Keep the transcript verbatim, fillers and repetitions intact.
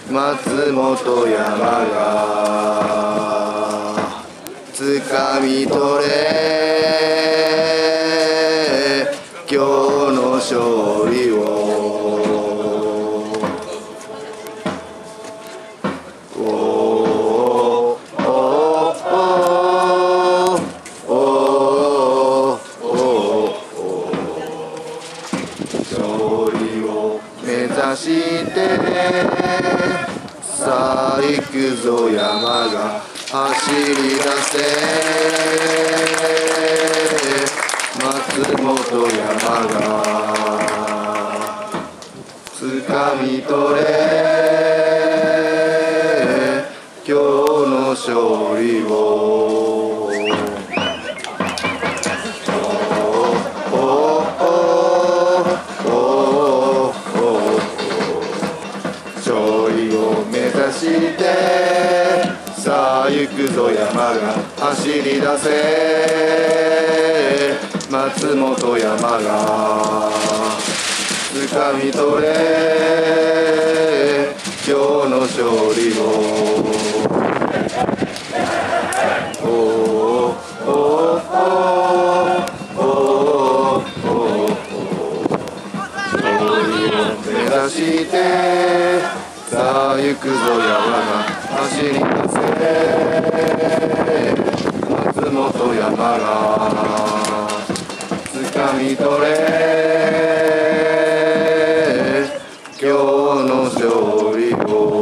松本山がつかみ取れ今日の勝利をおーおーおーおー勝利を目指してさあ行くぞ山が走り出せ松本山がつかみ取れ今日の勝利を勝利を目指してさあ行くぞ山が走り出せ松本山がつかみ取れ今日の勝利をおーおーおーおー勝利を目指してさあ行くぞ山が走り出せ松本山がつかみ取れ今日の勝利を